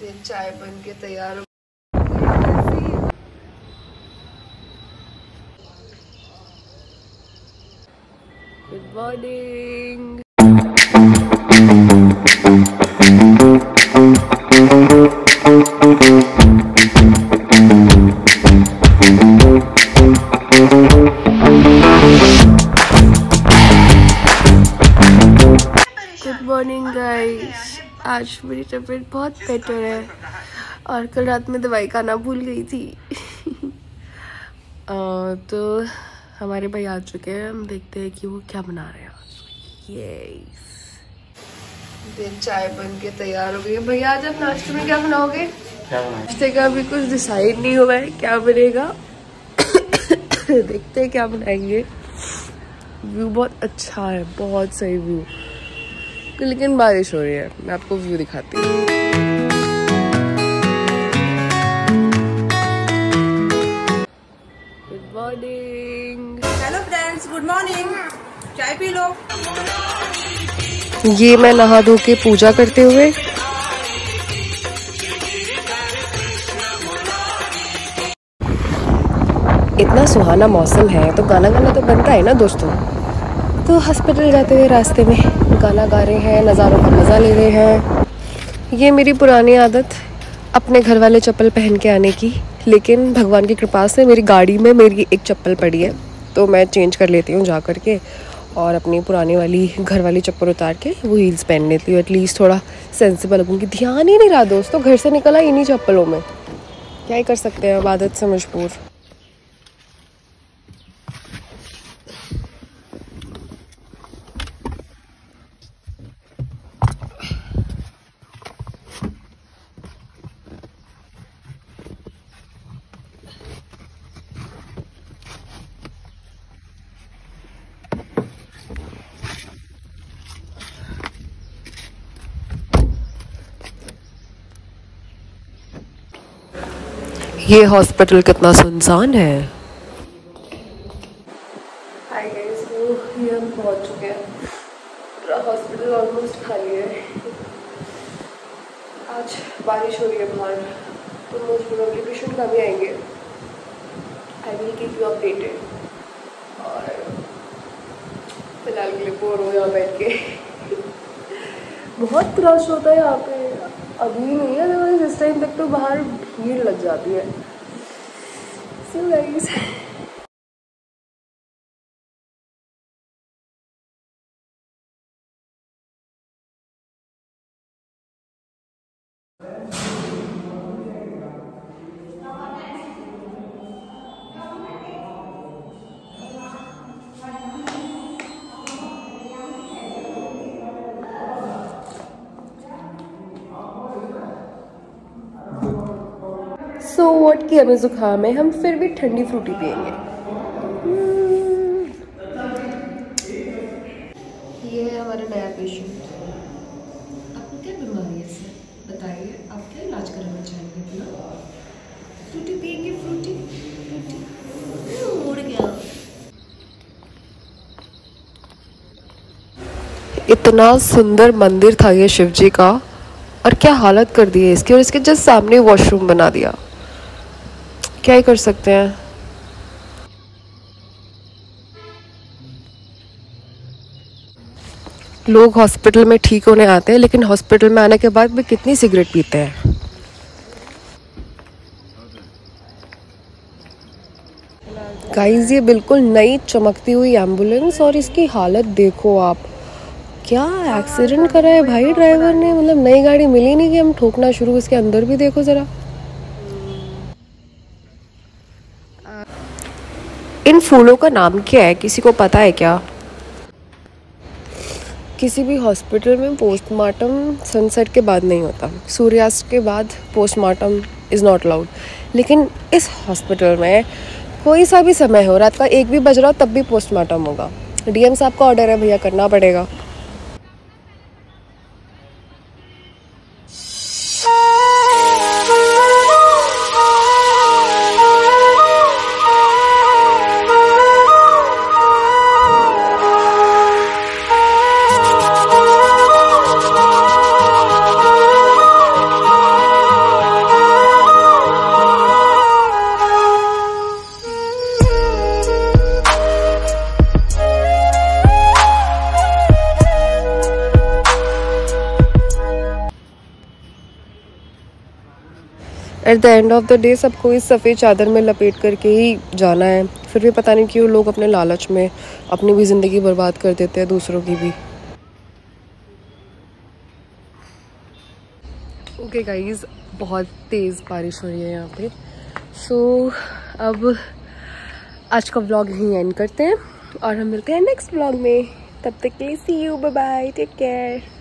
चाय बन के तैयार हो। Good morning. Good morning guys. आज मेरी तबीयत बहुत बेटर है और कल रात में दवाई खाना भूल गई थी। तो हमारे भाई आ चुके हैं, हम देखते हैं कि वो क्या बना रहे हैं आज। ये चाय बन के तैयार हो गई है। भैया आज आप नाश्ते में क्या बनाओगे? नाश्ते का अभी कुछ डिसाइड नहीं हुआ है क्या बनेगा। देखते हैं क्या बनाएंगे। व्यू बहुत अच्छा है, बहुत सही व्यू, लेकिन बारिश हो रही है। मैं आपको व्यू दिखाती हूँ। Good morning. Hello friends, good morning. चाय पी लो। ये मैं नहा धो के पूजा करते हुए इतना सुहाना मौसम है तो गाना गाना तो बनता है ना दोस्तों। तो हॉस्पिटल जाते हुए रास्ते में गाना गा रहे हैं, नज़ारों का मज़ा ले रहे हैं। ये मेरी पुरानी आदत अपने घर वाले चप्पल पहन के आने की, लेकिन भगवान की कृपा से मेरी गाड़ी में मेरी एक चप्पल पड़ी है तो मैं चेंज कर लेती हूँ जा कर के, और अपनी पुरानी वाली घर वाली चप्पल उतार के वो हील्स पहन लेती हूँ। एटलीस्ट थोड़ा सेंसिबल लगूँगी। ध्यान ही नहीं रहा दोस्तों, घर से निकला इन्हीं चप्पलों में। क्या ही कर सकते हैं, अब आदत से मजबूर। ये हॉस्पिटल कितना सुनसान है। हाय गाइस, तो ये हम पहुंच चुके हैं। पूरा हॉस्पिटल ऑलमोस्ट खाली है। आज बारिश हो रही है बाहर, तो मोस्ट प्रोबेबली पेशेंट कम ही आएंगे। I will keep you updated. और फिलहाल के लिए बोर हो यहाँ बैठ के। बहुत रश होता है यहाँ पे। अभी नहीं है, अदरवाइज इस टाइम तक तो बाहर भीड़ लग जाती है। सो गाइस, सो व्हाट कि हमें जुकाम है, हम फिर भी ठंडी फ्रूटी पियेंगे। ये है हमारा नया पेशेंट। आपको क्या बीमारी है सर, बताइए, आप क्या इलाज कराना चाहेंगे अपना? फ्रूटी पियेंगे, फ्रूटी फ्रूटी। उड़ गया। इतना सुंदर मंदिर था ये शिव जी का, और क्या हालत कर दी है इसकी। और इसके जस्ट सामने वॉशरूम बना दिया। क्या ही कर सकते हैं। लोग हॉस्पिटल में ठीक होने आते हैं, लेकिन हॉस्पिटल में आने के बाद भी कितनी सिगरेट पीते हैं। गाइस, ये बिल्कुल नई चमकती हुई एम्बुलेंस, और इसकी हालत देखो आप। क्या एक्सीडेंट करा है भाई ड्राइवर ने। मतलब नई गाड़ी मिली नहीं कि हम ठोकना शुरू। इसके अंदर भी देखो जरा। इन फूलों का नाम क्या है, किसी को पता है क्या? किसी भी हॉस्पिटल में पोस्टमार्टम सनसेट के बाद नहीं होता। सूर्यास्त के बाद पोस्टमार्टम इज़ नॉट अलाउड। लेकिन इस हॉस्पिटल में कोई सा भी समय हो, रात का 1 भी बज रहा हो, तब भी पोस्टमार्टम होगा। डीएम साहब का ऑर्डर है भैया, करना पड़ेगा। At the end of the day सबको इस सफ़ेद चादर में लपेट करके ही जाना है, फिर भी पता नहीं क्यों लोग अपने लालच में अपनी भी ज़िंदगी बर्बाद कर देते हैं, दूसरों की भी। ओके गाइज़, बहुत तेज़ बारिश हो रही है यहाँ पे। सो अब आज का व्लॉग यहीं एंड करते हैं और हम मिलते हैं नेक्स्ट व्लॉग में। तब तक के लिए see you, bye bye, take care.